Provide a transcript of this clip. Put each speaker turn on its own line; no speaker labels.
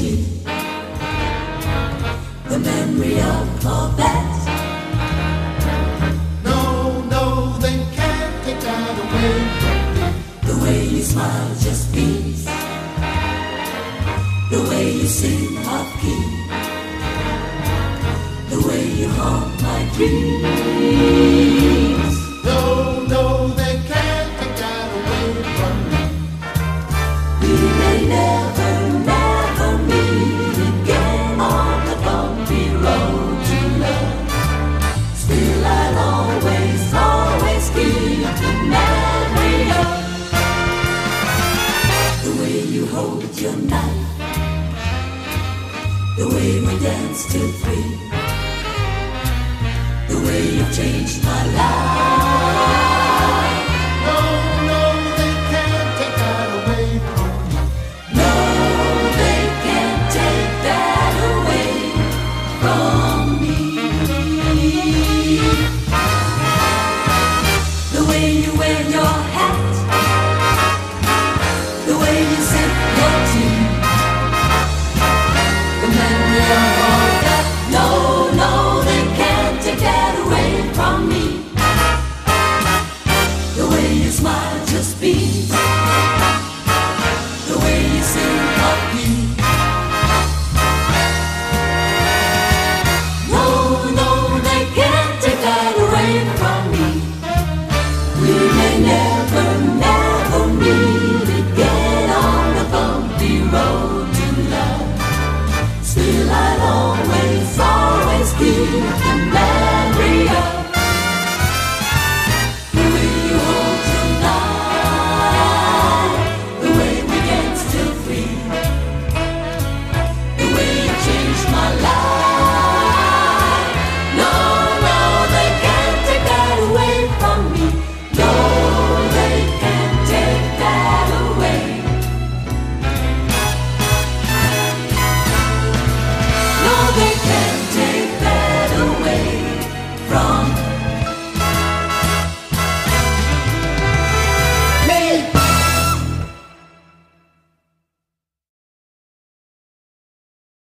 me the memory of all that.
No, no, they can't take that away from me.
The way you smile just beats, the way you sing off key, the way you haunt my dreams.
No, no, they can't take that away from me.
We may never, never meet again on the bumpy road to love. Still I'll always, always keep the memory of the way you hold your knife, the way we dance till 3, the way you've changed my life.
No, no, they can't take that away from me.
No, they can't take that away from me. The way you wear your hat, the way you sip your tea, the memory of all that. No, no, they can't take that away from me. The way you smile just beats, the way you sing off key. No, no, they can't take that away from me. We may never, never meet again on the bumpy road to love. Still I'll always, always keep